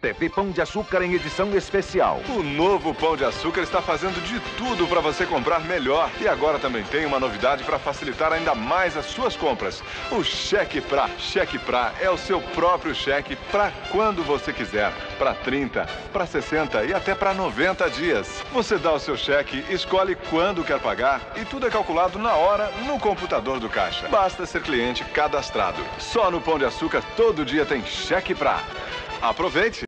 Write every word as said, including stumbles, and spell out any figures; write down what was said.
T V Pão de Açúcar em edição especial. O novo Pão de Açúcar está fazendo de tudo para você comprar melhor. E agora também tem uma novidade para facilitar ainda mais as suas compras. O Cheque Pra. Cheque Pra é o seu próprio cheque para quando você quiser. Para trinta, para sessenta e até para noventa dias. Você dá o seu cheque, escolhe quando quer pagar e tudo é calculado na hora no computador do caixa. Basta ser cliente cadastrado. Só no Pão de Açúcar todo dia tem Cheque Pra. Aproveite!